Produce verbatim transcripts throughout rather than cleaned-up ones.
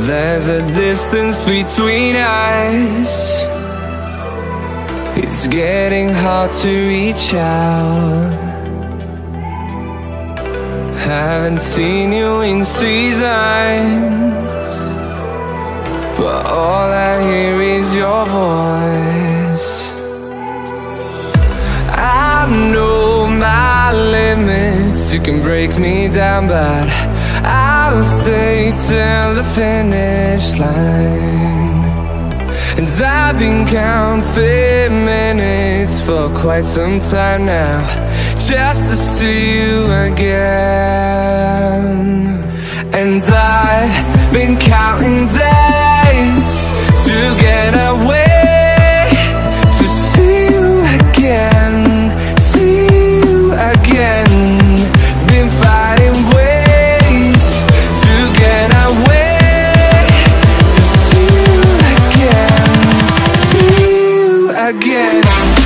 There's a distance between us. It's getting hard to reach out. Haven't seen you in seasons, but all I hear is your voice. I know my limits, you can break me down, but I'll stay till the finish line. And I've been counting minutes for quite some time now, just to see you again. And I've been counting days to get away, to see you again, see you again. Been fighting ways to get away, to see you again, see you again.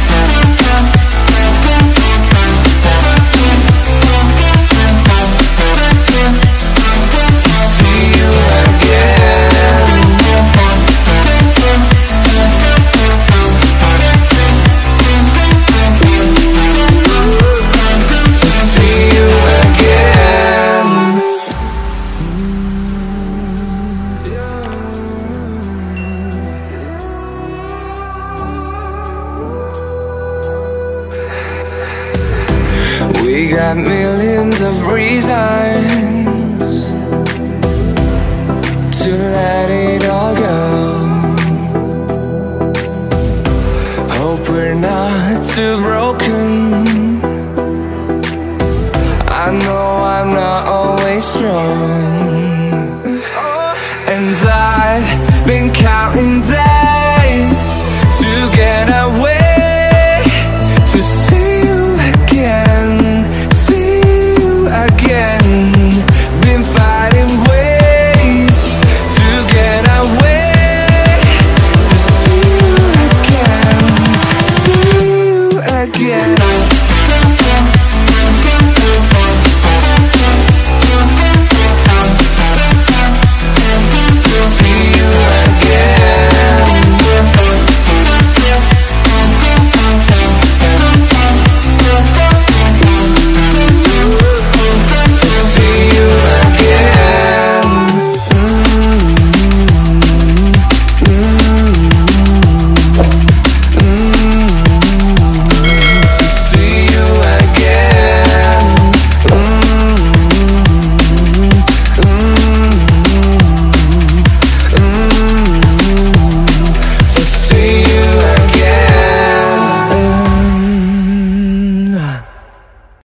We got millions of reasons to let it all go. Hope we're not too broken. I know I'm not always strong.